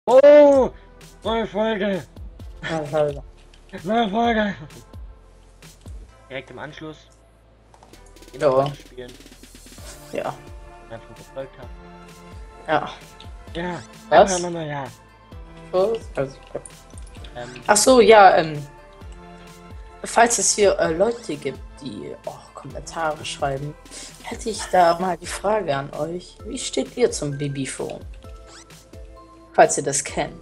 Oh! Neue Folge! Ja, Neue Folge! Direkt im Anschluss. ja. Spielen. Ja. Einfach verfolgt habe. Ja. Ja. Was? Ja. Ach so, ja, falls es hier Leute gibt, die Kommentare schreiben, hätte ich da mal die Frage an euch. Wie steht ihr zum Babyphone? Falls ihr das kennt.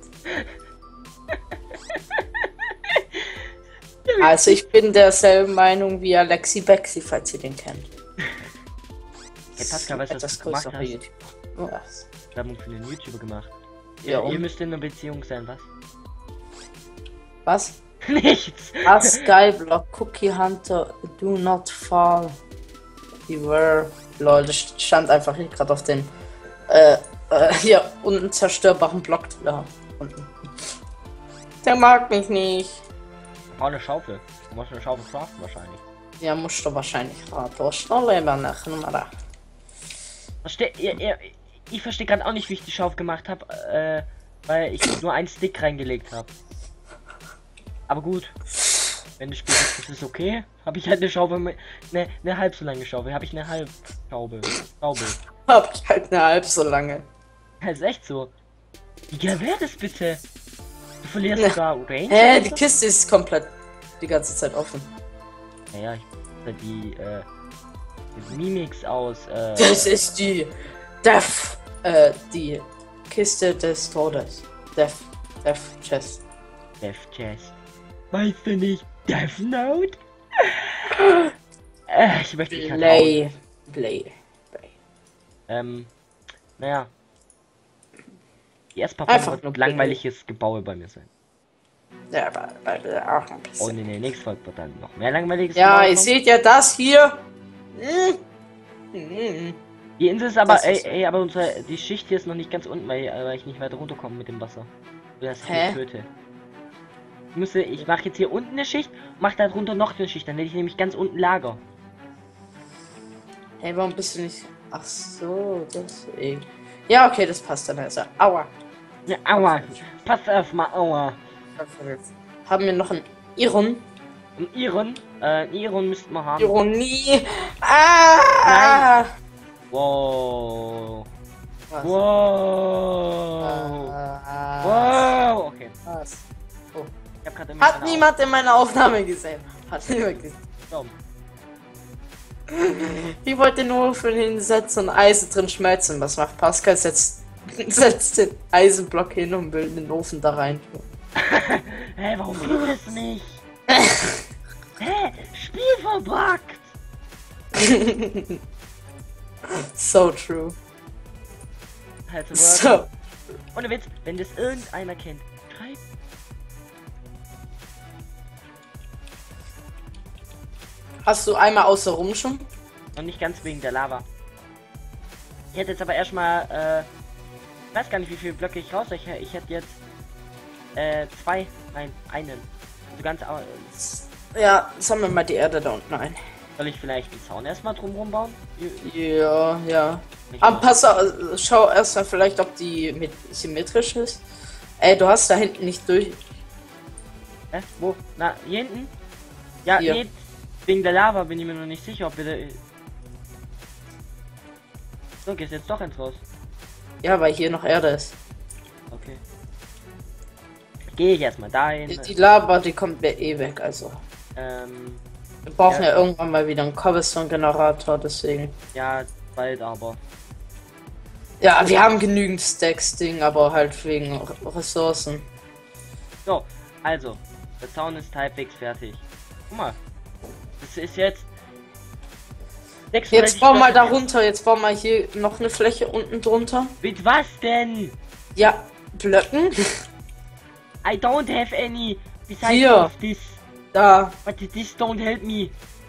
Also ich bin derselben Meinung wie Alexi Bexi, falls ihr den kennt. Hey Pascal, weißt du, was Etwas du gemacht größere hast? YouTuber. Was? Werbung für den YouTuber gemacht. Ja, Ihr und? müsst in einer Beziehung sein, was? Was? Nichts! Skyblock, Cookie Hunter, do not fall. Beware. Lol, das stand einfach hier gerade auf den hier unzerstörbaren Block da unten. Der mag mich nicht. Auch eine Schaufel. Du musst eine Schaufel craften wahrscheinlich. Ja, musst du wahrscheinlich raten. Schnell lieber nach Nummer. Ich verstehe gerade auch nicht, wie ich die Schaufel gemacht habe, weil ich nur einen Stick reingelegt habe. Aber gut. Wenn du spielst, ist es okay. Habe ich halt eine Schaufel, eine halb so lange Schaufel. Habe ich eine halb Schaufel. Hab ich halt eine halb so lange. Das ist echt so. Wie geil wäre das bitte? Du verlierst Ne. sogar Range. Hä, die Kiste ist komplett die ganze Zeit offen. Naja, die Mimics aus, Das ist die die Kiste des Todes. Death Chest. Death Chest. Weißt du nicht? Death Note? Ich möchte dich halt hauen. Play. Naja. Die erste Einfach Folge nur wird langweiliges Gebaue bei mir sein. Ja, bei mir auch ein bisschen. Und in der nächsten Folge wird dann noch mehr langweiliges Ja, Gebaue ihr kommen. seht ja das hier. Die Insel ist aber, Das ist- aber die Schicht hier ist noch nicht ganz unten, weil ich nicht weiter runterkomme mit dem Wasser. Oder das Hä? ich töte. Ich mache jetzt hier unten eine Schicht, mache da drunter noch eine Schicht, dann hätte ich nämlich ganz unten Lager. Hey, warum bist du nicht... Ach so, deswegen. Ja, okay, das passt dann also. Aua. Ja, aua. Pass auf mal, aua. Haben wir noch einen Iron? Einen Iron müssten wir haben. Ironie. Ah! Wow. Was? Wow. Wow. Okay. Was? Oh. Ich hab gerade Hat niemand in meiner Aufnahme gesehen. Hat niemand gesehen. Ich wollte nur für den hinsetzen und Eisen drin schmelzen. Was macht Pascal? Setzt den Eisenblock hin und will den Ofen da rein. Hä, warum geht das nicht? Hä? Spiel verbuggt! So true. Also, So. ohne Witz, wenn das irgendeiner kennt, schreibt. Hast du einmal außer rum schon? Und nicht ganz wegen der Lava. Ich hätte jetzt aber erstmal, ich weiß gar nicht, wie viele Blöcke ich raus. Ich hätte jetzt, zwei, nein, einen. Also ganz, Ja, sammeln wir mal die Erde da unten ein. soll ich vielleicht den Zaun erstmal drumherum bauen? Ja, ja. Aber pass auf, schau erstmal vielleicht, ob die symmetrisch ist. Ey, du hast da hinten nicht durch. Wo? Na, hier hinten? Ja, Hier. nee, wegen der Lava bin ich mir noch nicht sicher, ob wir da... So, gehst jetzt doch ins raus. Ja, weil hier noch Erde ist. Okay. Gehe ich erstmal dahin. Die Lava, die kommt mir eh weg, also. Wir brauchen Ja. ja irgendwann mal wieder einen Cobblestone-Generator, deswegen. Ja, bald aber. Ja, wir haben genügend Stacks, Ding, aber halt wegen Ressourcen. So, also, der Zaun ist halbwegs fertig. Guck mal. Das ist jetzt... 36 Jetzt bauen wir Blöcke. da runter, jetzt bauen wir hier noch eine Fläche unten drunter. Mit was denn? Ja, Blöcken. I don't have any. Besides Hier. of this. Da. But this don't help me.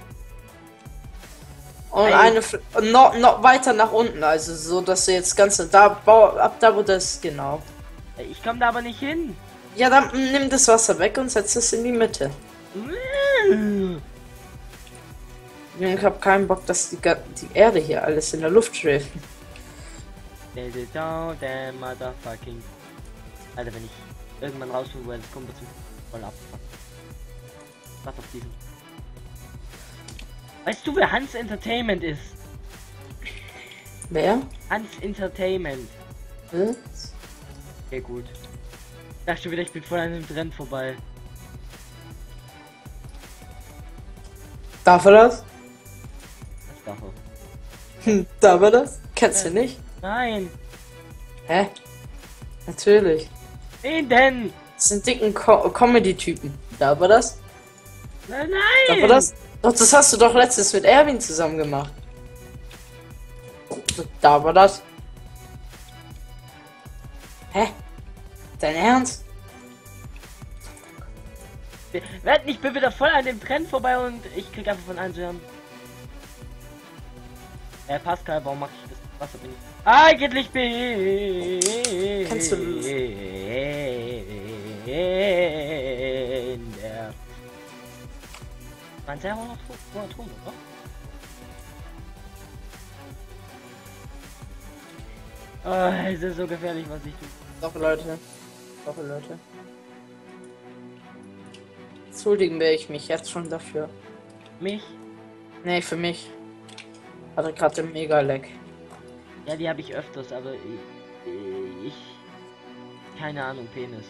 Und Ey. eine noch weiter nach unten, also so, dass du jetzt ganze da ab da wo das genau. Ich komme da aber nicht hin. Ja, dann nimm das Wasser weg und setz es in die Mitte. Ich habe keinen Bock, dass die Erde hier alles in der Luft schwebt. Down, motherfucking. Alter, wenn ich irgendwann rausfinden, woher das kommt, wird voll ab. Was auf diesen. Weißt du, wer Hans Entertainment ist? Wer? Hans Entertainment. Was? Okay, gut. Ich dachte schon wieder, ich bin voll an dem Trend vorbei. Darf er das? Was darf er? Darf er das? Kennst du nicht? Nein! Hä? Natürlich. Wen denn? Das sind dicken Comedy-Typen. Darf er das? Nein, Darf er nein! das? Doch, das hast du doch letztens mit Erwin zusammen gemacht. Darf er das? Hä? Dein Ernst? Werd nicht, bin wieder voll an dem Trend vorbei und ich krieg einfach von allen zu hören. Pascal, warum mach ich das? Was bin ich? Eigentlich bin Kennst du der. Mein sehr hoher Ton, oder? Oh, es ist so gefährlich, was ich tue. Doch, Leute. Doch, Leute. Entschuldigen wir ich mich jetzt schon dafür. Mich? Nee, für mich. Hatte gerade den Mega-Lag. Ja, die habe ich öfters, aber ich keine Ahnung, Penis.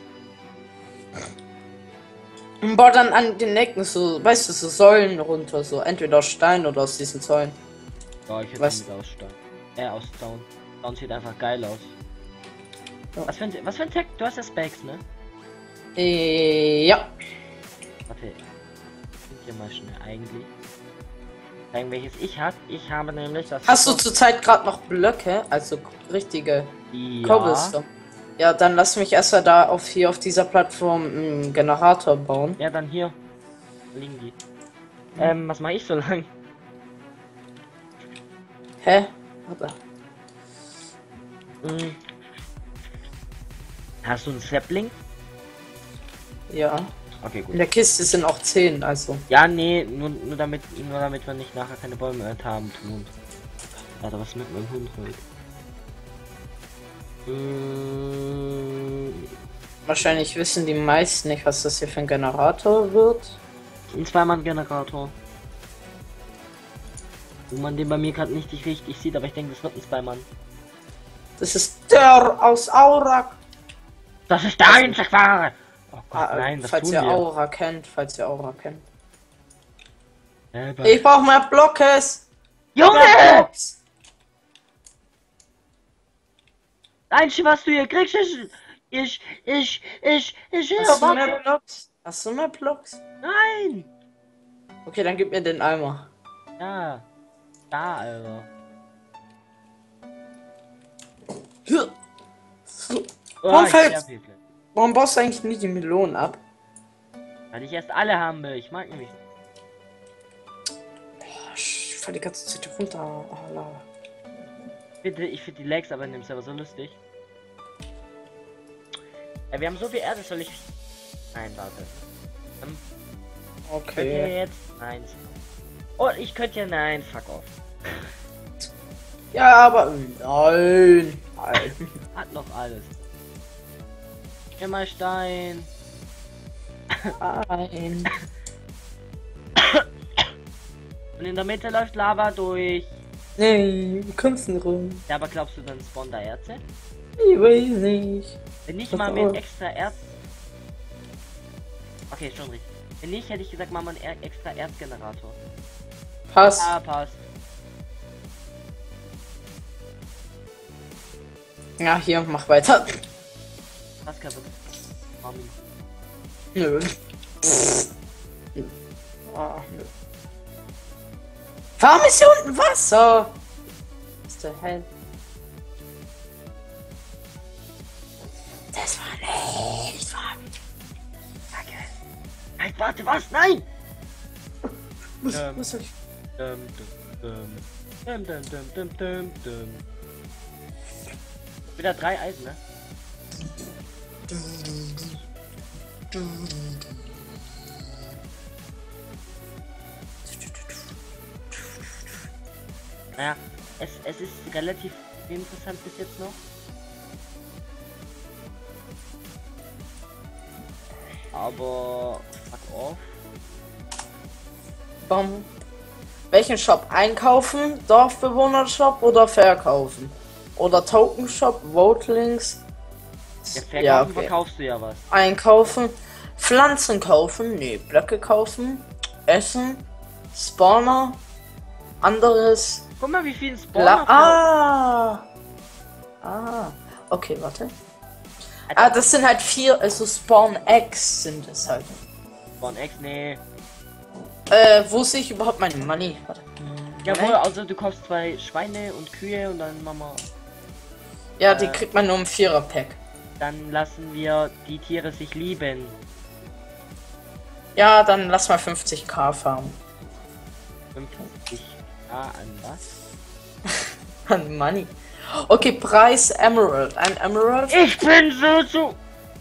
Und baut dann an den Ecken so, weißt du, so Säulen runter, so entweder aus Stein oder aus diesen Säulen. Ja, ich hätte Was? mit aus Stein. Aus Zaun. Zaun sieht einfach geil aus. Ja. Was für ein Tag? Du hast ja Specs, ne? Ja. Warte. Sind hier mal schnell eigentlich. Sagen, welches ich habe. Ich habe nämlich das. Hast du zurzeit gerade noch Blöcke, also richtige Ja. Cobblestone? Ja, dann lass mich erst mal da hier auf dieser Plattform einen Generator bauen. Ja, dann hier. Liegen die. Was mache ich so lang? Hä? Warte. Hast du einen Sapling? Ja. Okay, gut. In der Kiste sind auch 10, also. Ja, nee, nur damit wir nicht nachher keine Bäume haben tun. Alter, was ist mit meinem Hund heute? Wahrscheinlich wissen die meisten nicht, was das hier für ein Generator wird. Ein Zweimann-Generator. Wo man den bei mir gerade nicht richtig sieht, aber ich denke, das wird ein Zweimann. Das ist der aus Aurak. Das ist der Einzelfahrer! Oh Gott, nein, was falls tun ihr wir? Aura kennt, falls ihr Aura kennt. Selber. Ich brauche mehr Blockes. Junge! Mehr Blocks. Einzige, was du hier kriegst, ist... Hast du mehr Blocks? Hast du mehr Blocks? Nein! Okay, dann gib mir den Eimer. Ja. Da, Alter. Warum ich fällt- sterb hier gleich. Warum baust du eigentlich nie die Melonen ab? Weil ich erst alle haben will. Ich mag nämlich. Ich fall die ganze Zeit runter. Oh, Lava. Bitte, ich finde die Lags aber in dem Server so lustig. Ja, wir haben so viel Erde, soll ich. Nein, warte. Könnt ihr Okay. jetzt. Nein. Oh, ich könnte ja. Nein, fuck off. Ja, aber. Nein. Nein. Hat noch alles. Immer Stein. Nein. Und in der Mitte läuft Lava durch. Nee, wie kommst du denn rum? Ja, aber glaubst du, dann spawnen da Erze? Ich weiß nicht. Wenn nicht, Was mal mit auch? extra Erz. Okay, schon richtig. Wenn nicht, hätte ich gesagt, machen wir einen extra Erzgenerator. Passt. Ah, passt. Ja, hier, mach weiter. Passt kaputt. Mami. Nö. Ah, nö. Warum ist hier unten Wasser? Was ist der Hell? Das war nicht wahr. Danke. Nein, warte, was? Nein! Was soll ich? Wieder 3 Eisen, ne? Naja, es ist relativ interessant bis jetzt noch. aber fuck off. Bam. Welchen Shop? Einkaufen, Dorfbewohner-Shop oder verkaufen? Oder Token-Shop, Votelinks? Ja, verkaufen Ja, okay. verkaufst du ja was. Einkaufen, Pflanzen kaufen, nee, Blöcke kaufen, Essen, Spawner, anderes. Guck mal, wie viel Spawner. Okay, warte. Ah, das sind halt 4, also Spawn Eggs sind es halt. Spawn X, nee. Wo sehe ich überhaupt meine Money? Warte. Jawohl, also du kaufst 2 Schweine und Kühe und dann machen wir. Ja, die kriegt man nur im 4er-Pack. Dann lassen wir die Tiere sich lieben. Ja, dann lass mal 50k farmen. 50 an was? An Money. Okay, Preis Emerald. Ein Emerald. Ich bin so.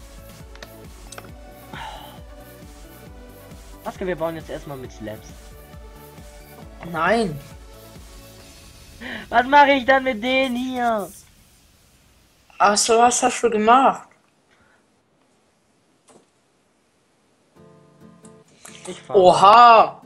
Was wir bauen jetzt erstmal mit Slabs. Nein. Was mache ich dann mit denen hier? Ach so, was hast du gemacht? Ich fahr. Oha.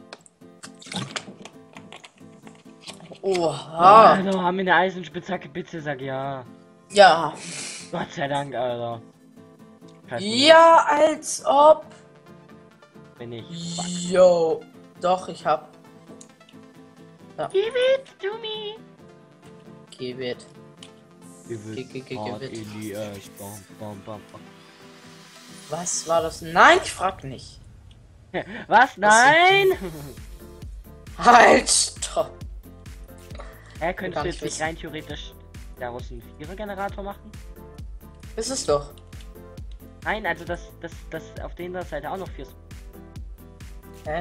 Oha. Hallo, haben wir eine Eisenspitzhacke, bitte sag ja. Ja. Gott sei Dank, Alter. Ja, als ob. Wenn ich. Yo. Doch, ich hab. Ja. Give it to me. Give it. Give it. in the earth. Bam, bam. Was war das? Nein, ich frag nicht. Was? Nein! Halt, stopp. Könntest Kann du ich jetzt nicht wissen. rein theoretisch daraus einen Vierer-Generator machen? Ist es doch. Nein, also das auf der Seite auch noch 4. Hä?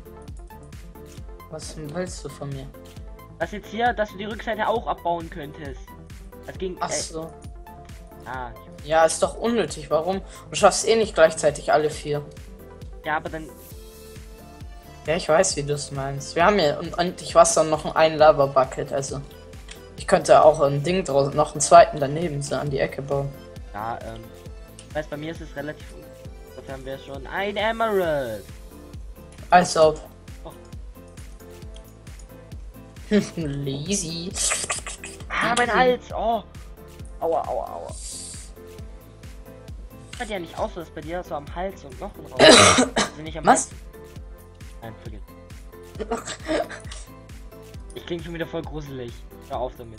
Was willst du von mir? Was jetzt hier, dass du die Rückseite auch abbauen könntest. Das ging. Ach so. Ah, Ja, ist doch unnötig. Warum? Du schaffst eh nicht gleichzeitig alle 4. ja, aber dann. Ja, ich weiß, wie du es meinst. Wir haben ja unendlich Wasser und noch ein Lava-Bucket. Also, ich könnte auch ein Ding draus, noch einen zweiten daneben so an die Ecke bauen. Ja, ich weiß, bei mir ist es relativ. Dafür haben wir schon ein Emerald. Als ob. Oh. Lazy. Ah, mein Hals. Oh. Aua. Sieht ja nicht aus, dass bei dir so am Hals und Knochen raus. Also nicht am Was? Hals. Nein, vergiss. Ich klinge schon wieder voll gruselig. Hör auf damit.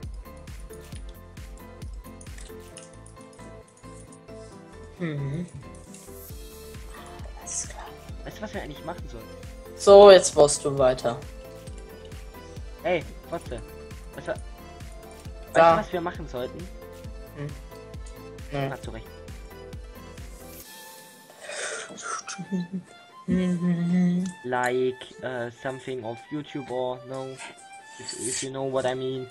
Alles klar. Weißt du, was wir eigentlich machen sollen? So, jetzt baust du weiter. Ey, Fotze. Weißt du, Da. was wir machen sollten? Nee. Hast du recht. Like something of YouTube or no? If you know what I mean.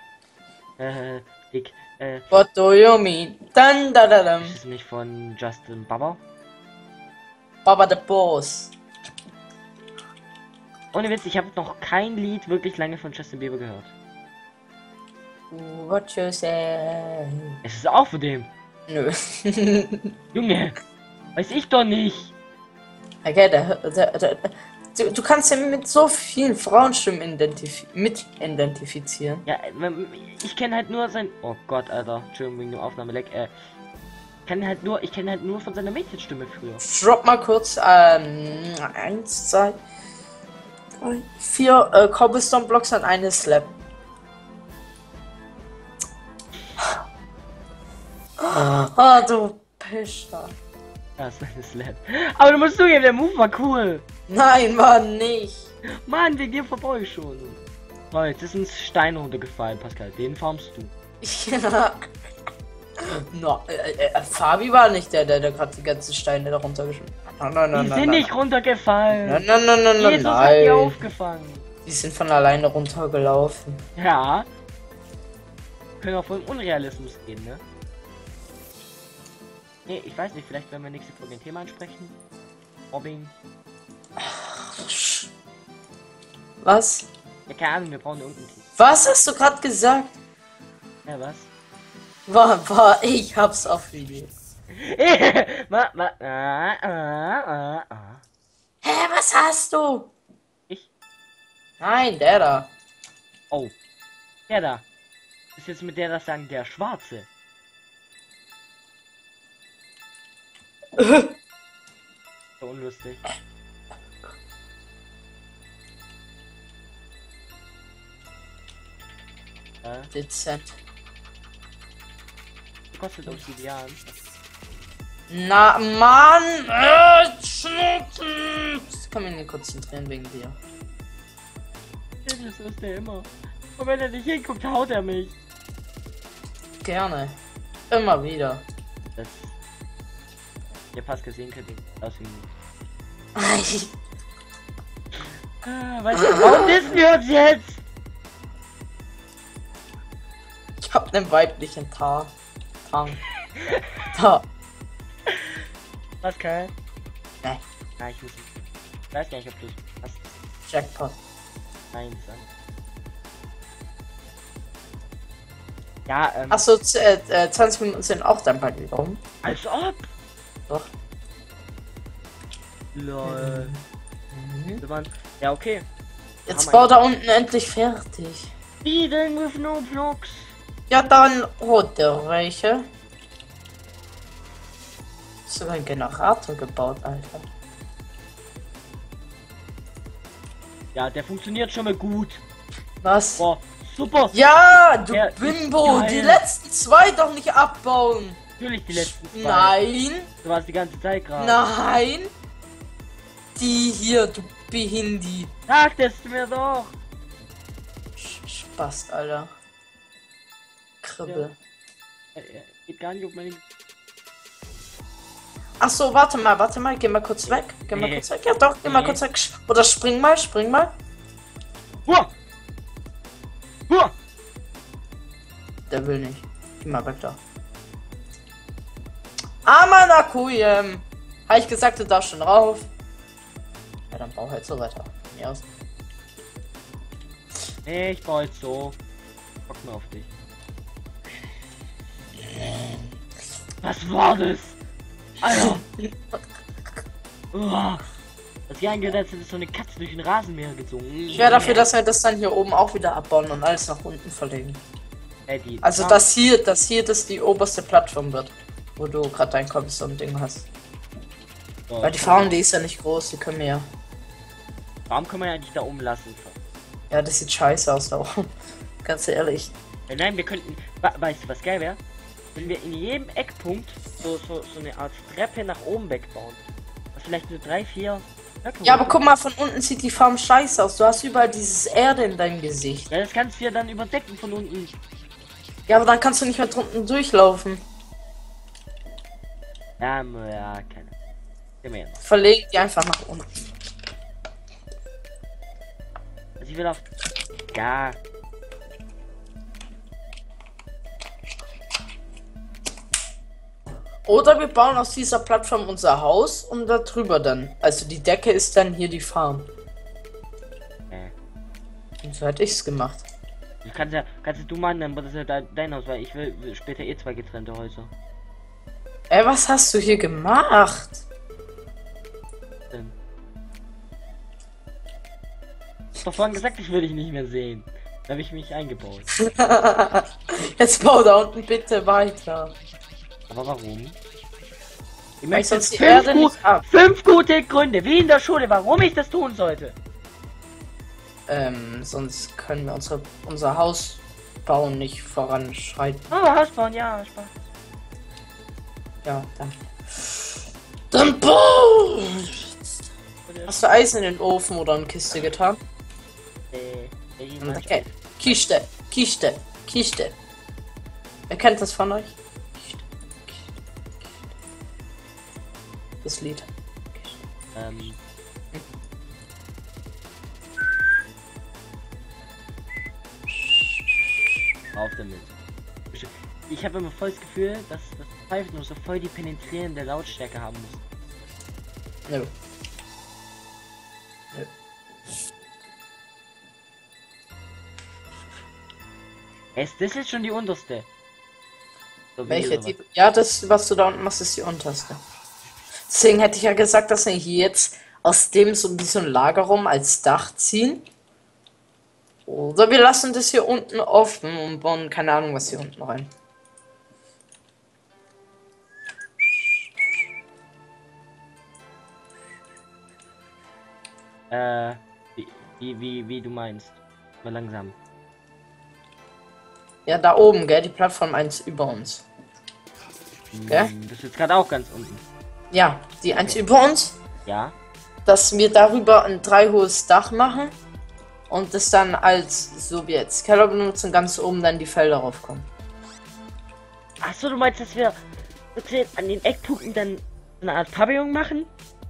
Ich, What do you mean? Dun, da, da, dum. ist es nicht von Justin Bieber? Baba the Boss. Ohne Witz, ich habe noch kein Lied wirklich lange von Justin Bieber gehört. What you say? Es ist auch von dem. Nö. Junge, weiß ich doch nicht. Okay, du kannst ja mit so vielen Frauenstimmen identifizieren. Ja, ich kenne halt nur sein. Oh Gott, Alter. Entschuldigung wegen dem Aufnahmeleck. Ich kenne halt nur von seiner Mädchenstimme früher. Drop mal kurz 1, 2, 3, 4 Cobblestone Blocks an eine Slab. Ah, du Pischer. Das ist eine Slap. Aber du musst zugeben, der Move war cool. Nein, Mann, nicht. Mann, wegen dir vorbei ich schon. Oh, jetzt ist ein Stein runtergefallen, Pascal. Den farmst du. Ja. No, Fabi war nicht der gerade die ganzen Steine da runtergeschmissen hat. Nein, Die sind nicht runtergefallen. Nein, Jesus hat die aufgefangen. Die sind von alleine runtergelaufen. Ja. Können auch von Unrealismus gehen, ne? Nee, ich weiß nicht, vielleicht werden wir nächste Folge ein Thema ansprechen. Mobbing. Was? Ja, keine Ahnung, wir brauchen irgendein Thema. Was hast du gerade gesagt? Ja, was? War, ich hab's auf Video. Hä, was hast du? Ich? Nein, der da. Oh. Der da. Ist jetzt mit der das sagen, der Schwarze. So unlustig. Dezent. Kostet Obsidian. Na, Mann! Schnutzen! Ich kann mich nicht konzentrieren wegen dir. Das ist der immer. Und wenn er nicht hinguckt, haut er mich. Gerne. Immer wieder. Das. Ihr fast gesehen könnt ihr aussehen. Weißt du, warum wissen wir uns jetzt? Ich hab nen weiblichen Tang. Da. Was, Karl? Nee. Nein, ich muss nicht. Ich weiß gar nicht, ob du es hast. Jackpot. Nein, dann. Ja, Achso, 20 Minuten sind auch dann bald wieder rum. als ob! Doch. Lol. Ja, okay. Jetzt baut er unten endlich fertig. Feeding with no blocks. Ja, dann holt der welche. Sogar ein Generator gebaut, Alter. Ja, der funktioniert schon mal gut. Was? Boah, super. Ja, du Der Bimbo, ist die geil. letzten zwei doch nicht abbauen. Natürlich die letzten zwei. Nein, Du warst die ganze Zeit gerade. nein. Die hier, du Behindi. Sagtest du mir doch. Spaß, Alter. Kribbel. Geht gar nicht auf meine... Ach so, warte mal, geh mal kurz weg. Geh mal Nee. kurz weg. Ja doch, geh mal Nee. kurz weg. Oder spring mal. Huah! Huah! Der will nicht. Geh mal weg da. Amanakujem. Habe ich gesagt, du darfst schon rauf. Ja, dann bau halt so weiter. Ja, aus. Nee, ich baue jetzt so. Bock mal auf dich. Was war das? Alter! Uah. Das hier eingesetzt ist so eine Katze durch den Rasenmäher gezogen. Ich wäre dafür, dass wir das dann hier oben auch wieder abbauen und alles nach unten verlegen. Eddie. Also das hier, das die oberste Plattform wird. Wo du gerade dein Cobblestone-Ding hast. So, Weil die Farm, die ist ja nicht groß, die können wir ja. Warum kann man ja nicht da oben lassen? Ja, das sieht scheiße aus da oben. Ganz ehrlich. Nein, wir könnten. Weißt du, was geil wäre? Wenn wir in jedem Eckpunkt so eine Art Treppe nach oben wegbauen. Was vielleicht nur 3, 4. Ja, aber guck mal, von unten sieht die Farm scheiße aus. Du hast überall dieses Erde in deinem Gesicht. Ja, das kannst du ja dann überdecken von unten. Ja, aber dann kannst du nicht mehr drunten durchlaufen. Ja, keine. Gehen wir jetzt. Verleg die einfach nach unten. Also ich will auf. Ja. Oder wir bauen aus dieser Plattform unser Haus und da drüber dann. Also die Decke ist dann hier die Farm. Und so hätte ich's gemacht. Du kannst du machen, dann wird das ja dein Haus, weil ich will später eh 2 getrennte Häuser. Ey, was hast du hier gemacht? Ich hab doch vorhin gesagt, ich will dich nicht mehr sehen. Da habe ich mich eingebaut. Jetzt bau da unten bitte weiter. Aber warum? Ich Weil möchte sonst die 5 Erde nicht ab. 5 gute Gründe, wie in der Schule, warum ich das tun sollte. Sonst können wir unser Haus bauen nicht voranschreiten. Oh, Haus bauen, ja, Spaß. Ja, dann. Dann bau! Hast du Eisen in den Ofen oder in Kiste getan? Okay. Kiste. Wer kennt das von euch? Das Lied. Auf damit. Ich habe immer voll das Gefühl, dass das Pfeifen nur so voll die penetrierende Lautstärke haben muss. Nö. Das ist schon die unterste. So, Welche? wie Ja, das, was du da unten machst, ist die unterste. Deswegen hätte ich ja gesagt, dass wir hier jetzt aus dem so wie so ein Lagerraum als Dach ziehen. Oder wir lassen das hier unten offen und bauen keine Ahnung was hier unten rein. Wie du meinst. Mal langsam. Ja, da oben, gell? Die Plattform 1 über uns. Gell? Das ist jetzt gerade auch ganz unten. Ja, die 1 über uns. Ja. Dass wir darüber ein 3 hohes Dach machen. Und das dann als, so wie jetzt, Keller benutzen, ganz oben dann die Felder raufkommen. Achso, du meinst, dass wir an den Eckpunkten dann eine Art Pavillon machen?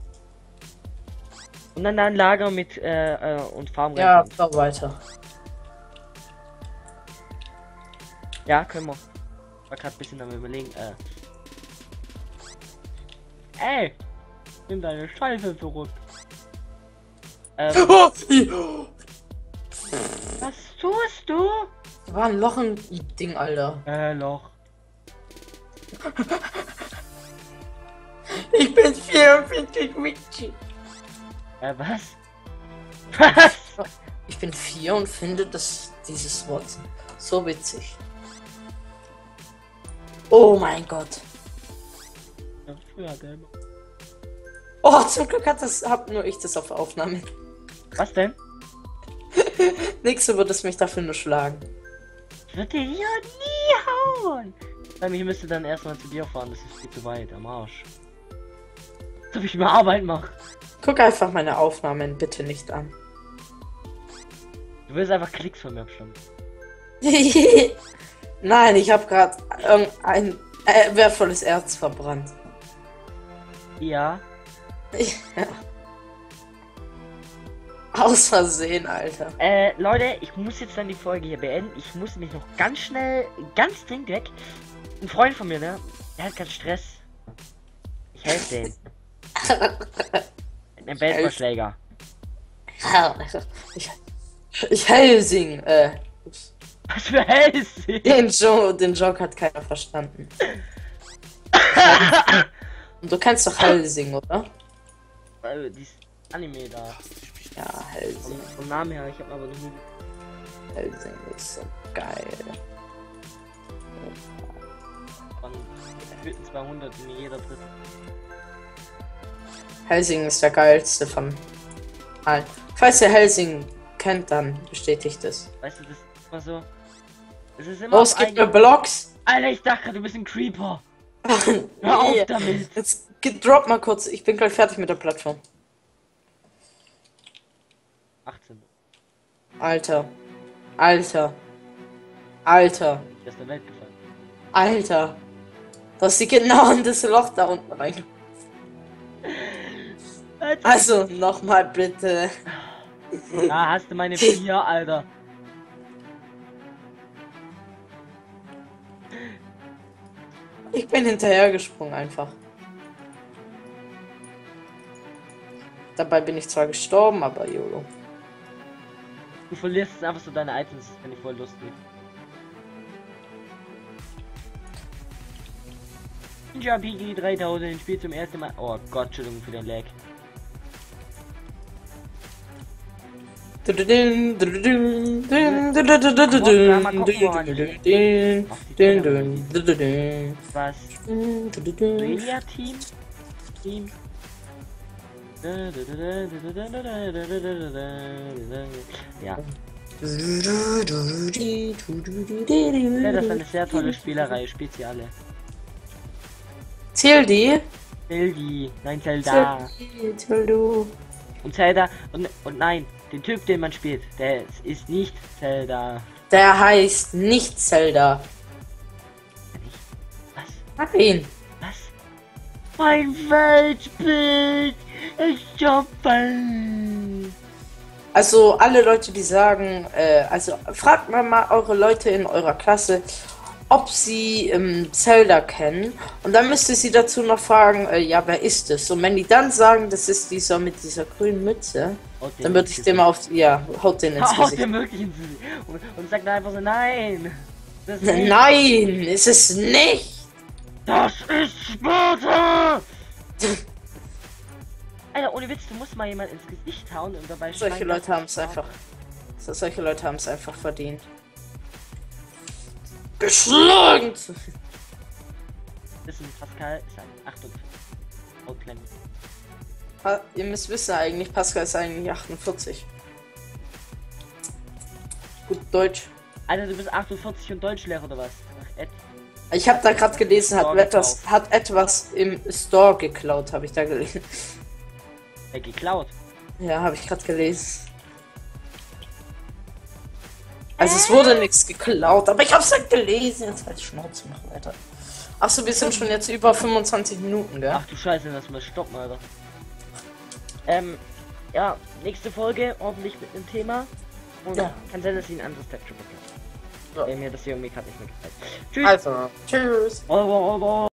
Und dann da ein Lager mit und Farm. Ja, so weiter. Ja, können wir. War gerade ein bisschen am Überlegen. Ey! Nimm deine Scheiße zurück. Was tust du? Da war ein Loch im Ding, Alter. Loch. Ich bin 44 Witchy. Was? Was? Ich bin 4 und finde dieses Wort so witzig. Oh mein Gott. Ja, früher hat er immer. Oh, zum Glück hab nur ich das auf Aufnahme. Was denn? Nächste wird es mich dafür nur schlagen. Ich würde dir ja nie hauen. Ich müsste dann erstmal zu dir fahren, das ist viel zu weit, am Arsch. Als ob ich mir Arbeit mache. Guck einfach meine Aufnahmen bitte nicht an. Du willst einfach Klicks von mir abstammen. Nein, ich habe gerade ein wertvolles Erz verbrannt. Ja. Ja. Aus Versehen, Alter. Leute, ich muss jetzt dann die Folge hier beenden. Ich muss mich noch ganz schnell, ganz dringend weg. Ein Freund von mir, ne? Der hat gerade Stress. Ich helfe den. Ein Baseballschläger. Ich Helsing. Was für Helsing? Den Joke hat keiner verstanden. Und du kennst doch Helsing, oder? Dieses Anime da. Ja, Helsing. Vom Namen her, ich habe aber noch nie. Helsing ist so geil. Von gefühlten 200 in jeder dritten. Helsing ist der geilste von allen. Falls ihr Helsing kennt, dann bestätigt es. Weißt du, das ist immer so. Es ist immer. Los, gib mir Blocks! Alter, ich dachte gerade, du bist ein Creeper. Hör auf Nee. damit. Jetzt drop mal kurz. Ich bin gleich fertig mit der Plattform. 18. Alter. Alter. Alter. Der ist der Welt gefallen. Alter. Dass sie genau in das Loch da unten rein. Also, nochmal bitte. Da hast du meine 4, Alter. Ich bin hinterhergesprungen einfach. Dabei bin ich zwar gestorben, aber YOLO. Du verlierst einfach so deine Items, das finde ich voll lustig. Ninja PG 3000 spielt zum ersten Mal. Oh Gott, Entschuldigung für den Lag. Was? Relia Team? Team? Ja. Ja, das ist eine sehr tolle Spielerei, spielt sie alle. Zähl die. Zelda, nein Zelda. Zähl du. Und Zelda, und nein, den Typ, den man spielt, der ist nicht Zelda. Der heißt nicht Zelda. Was? Nein. Was? Mein Weltbild ist stoppen. Also alle Leute, die sagen, also fragt mal eure Leute in eurer Klasse, ob sie Zelda kennen. Und dann müsst ihr sie dazu noch fragen, ja, wer ist es? Und wenn die dann sagen, das ist dieser mit dieser grünen Mütze, dann würde ich dem auf, ja, haut den ins Haut Gesicht. den wirklich ins Gesicht. Und sagt dann einfach so, nein. Das ist nicht. Nein, ist es nicht. Das ist Sparta! ohne Witz, du musst mal jemand ins Gesicht hauen und dabei Solche schreien, Leute dass haben es einfach. Solche Leute haben es einfach verdient. Geschlagen! Wissen, Pascal ist ein 48. Oh, klein. Ihr müsst wissen eigentlich, Pascal ist eigentlich 48. Gut Deutsch. Alter, du bist 48 und Deutschlehrer oder was? Ach, Ed. Ich habe da gerade gelesen, hat etwas im Store geklaut, habe ich da gelesen. Geklaut. Ja, habe ich gerade gelesen. Also es wurde nichts geklaut, aber ich habe es halt gelesen. Jetzt halt Schnauze machen, Alter. Achso, wir sind schon jetzt über 25 Minuten, gell? Ach du Scheiße, lass mal stoppen, Alter. Ja, nächste Folge ordentlich mit dem Thema. Und Ja. kann sein, dass ich ein anderes Tab schon bekomme. Ja. Mir das hier irgendwie gerade nicht mehr gefällt. Tschüss. Also, tschüss. Au revoir, au revoir.